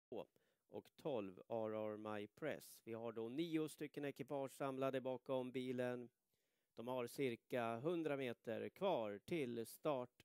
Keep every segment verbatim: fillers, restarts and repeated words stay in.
och tolv R R My Press. Vi har då nio stycken ekipage samlade bakom bilen. De har cirka hundra meter kvar till start.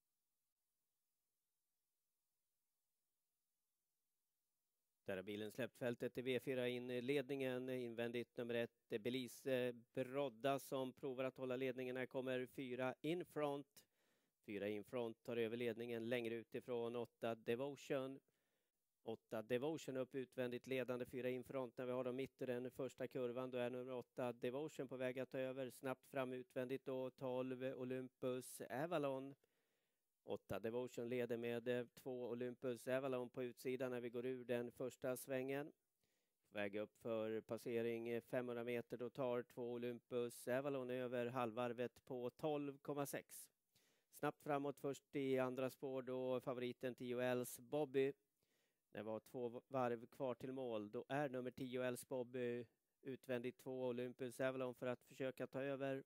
Där har bilen släppt fältet i V fyra in ledningen. Invändigt nummer ett, Belize Brodda som provar att hålla ledningen. Här kommer fyra in front. Fyra in front tar över ledningen längre utifrån. Åtta Devotion. Åtta Devotion upp utvändigt ledande. Fyra in front när vi har dem mitt i den första kurvan. Då är nummer åtta Devotion på väg att ta över. Snabbt fram utvändigt då. tolv Olympus Avalon. åtta Devotion leder med två Olympus Avalon på utsidan när vi går ur den första svängen. Väg upp för passering femhundra meter. Då tar två Olympus Avalon över halvvarvet på tolv komma sex. Snabbt framåt först i andra spår då favoriten tio Els Bobby. Det var två varv kvar till mål. Då är nummer tio Els Bobby utvändigt två Olympus Avalon för att försöka ta över.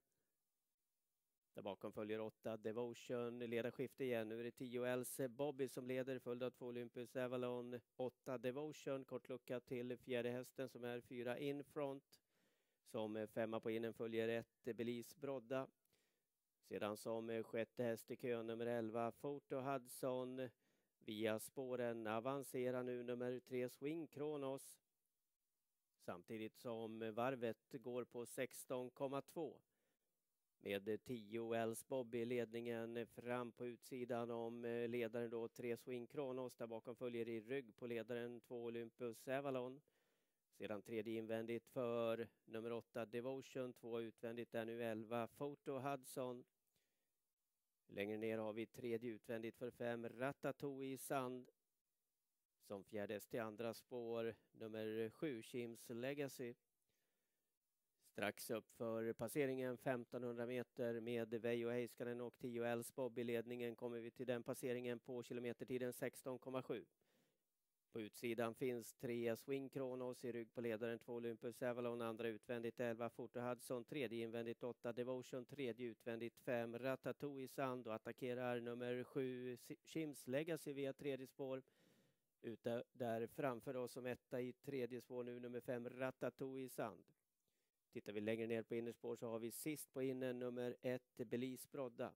Där bakom följer åtta Devotion, ledarskifte igen. Nu är det tio Els Bobby som leder, följd av två Olympus Avalon. åtta Devotion, kort lucka till fjärde hästen som är fyra in front. Som femma på innen följer ett Belize Brodda. Sedan som sjätte häst i kön nummer elva Photo Hudson. Via spåren avancerar nu nummer tre Swing Kronos. Samtidigt som varvet går på sexton komma två. Med tio Els Bobby i ledningen fram på utsidan om ledaren då tre Swing Kronos. Där bakom följer i rygg på ledaren två Olympus Avalon. Sedan tredje invändigt för nummer åtta Devotion. Två utvändigt är nu elva Photo Hudson. Längre ner har vi tredje utvändigt för fem Ratatouille Sand. Som fjärde till andra spår nummer sju Kims Legacy. Strax upp för passeringen femtonhundra meter med Veijo Heiskanen och tio Els Bob i ledningen kommer vi till den passeringen på kilometertiden sexton komma sju. På utsidan finns tre Swing Kronos i rygg på ledaren, två Olympus Avalon, andra utvändigt elva Photo Hudson, tredje invändigt åtta Devotion, tredje utvändigt fem Ratatouille Sand och attackerar nummer sju Kims Legacy via tredje spår. Ute där framför oss som etta i tredje spår nu nummer fem Ratatouille Sand. Tittar vi längre ner på innerspår så har vi sist på innen nummer ett Belize Brodda.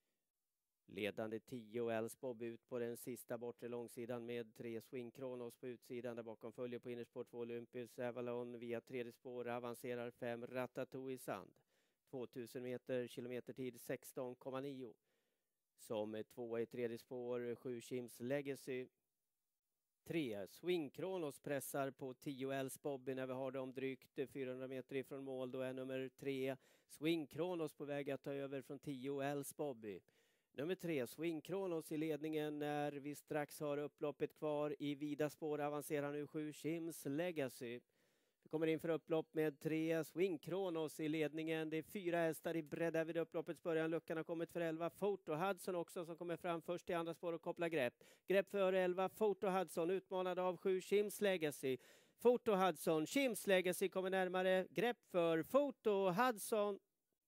Ledande tio Els Bob ut på den sista bortre långsidan med tre Swing Kronos på utsidan. Där bakom följer på innerspår två Olympus Avalon via tredje spår avancerar fem Ratatouille Sand. tvåtusen meter kilometertid sexton komma nio. Som två i tredje spår sju Kims Legacy. tre Swing Kronos pressar på tio Els Bobby när vi har dem drygt fyrahundra meter ifrån mål. Då är nummer tre Swing Kronos på väg att ta över från tio Els Bobby. Nummer tre Swing Kronos i ledningen när vi strax har upploppet kvar. I vida spår avancerar nu sju Kims Legacy. Vi kommer in för upplopp med tre Swing Kronos i ledningen. Det är fyra hästar i bredd vid upploppets början. Luckan har kommit för elva Photo Hudson också som kommer fram först i andra spår och kopplar grepp. Grepp för elva Photo Hudson utmanad av sju Kims Legacy. Photo Hudson, Kims Legacy kommer närmare. Grepp för Photo Hudson.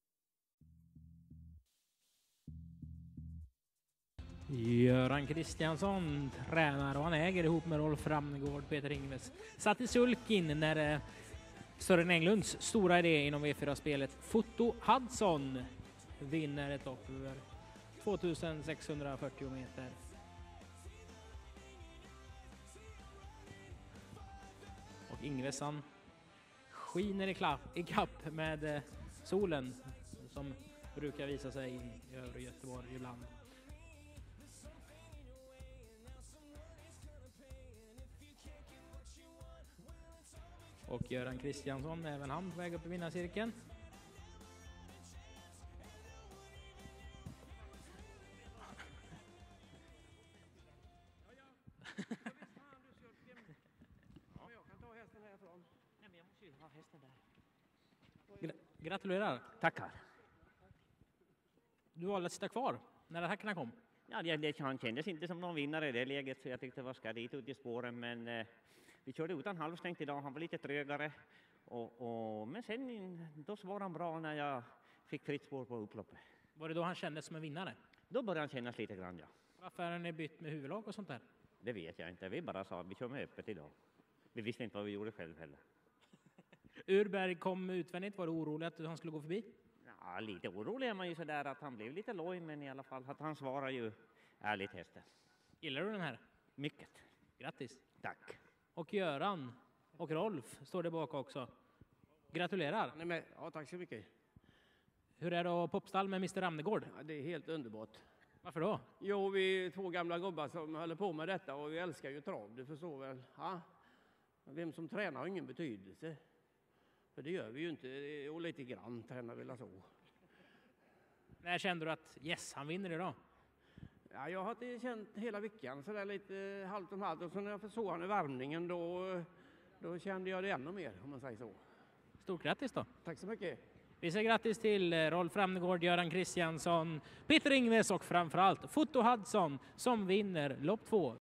Göran Kristiansson tränar och han äger ihop med Rolf Ramnegård, Peter Ingves. Satt i sulkin när eh, Sören Englunds stora idé inom V fyra-spelet Photo Hudson vinner ett lopp över tvåtusensexhundrafyrtio meter. Och Ingves han skiner i, klapp, i kapp med eh, solen som brukar visa sig in i övre Göteborg ibland. Och Göran Kristiansson, även han på väg upp i vinnarcirkeln. Gra- gratulerar. Tackar. Du valde att sitta kvar när attackerna kom. Ja, det, det han kändes inte som någon vinnare i det läget så jag tyckte vad ska dit ut i spåren men eh, vi körde utan halvstängt idag, han var lite trögare och, och, men sen då var han bra när jag fick fritt spår på upploppet. Var det då han kändes som en vinnare? Då började han kännas lite grann, ja. Varför har ni bytt med huvudlag och sånt där? Det vet jag inte. Vi bara sa att vi kör med öppet idag. Vi visste inte vad vi gjorde själv heller. Urberg kom utvändigt. Var du orolig att han skulle gå förbi? Ja, lite orolig är man ju sådär att han blev lite loj, men i alla fall att han svarar ju ärligt hästen. Gillar du den här? Mycket. Grattis. Tack. Och Göran och Rolf står där bak också. Gratulerar. Nej, men, ja, tack så mycket. Hur är det att popstall med mister Ramnegård? Ja, det är helt underbart. Varför då? Jo, vi är två gamla gubbar som håller på med detta och vi älskar ju trav, du förstår väl. Ja? Vem som tränar har ingen betydelse. För det gör vi ju inte, och lite grann tränar vi så. När kände du att yes, han vinner idag? Ja, jag har inte känt hela veckan så där lite halvt om halvt. Och så när jag såg han i värmningen då, då kände jag det ännu mer, om man säger så. Stort grattis då. Tack så mycket. Vi säger grattis till Rolf Ramnegård, Göran Kristiansson, Peter Ingves och framförallt Foto Hudson som vinner lopp två.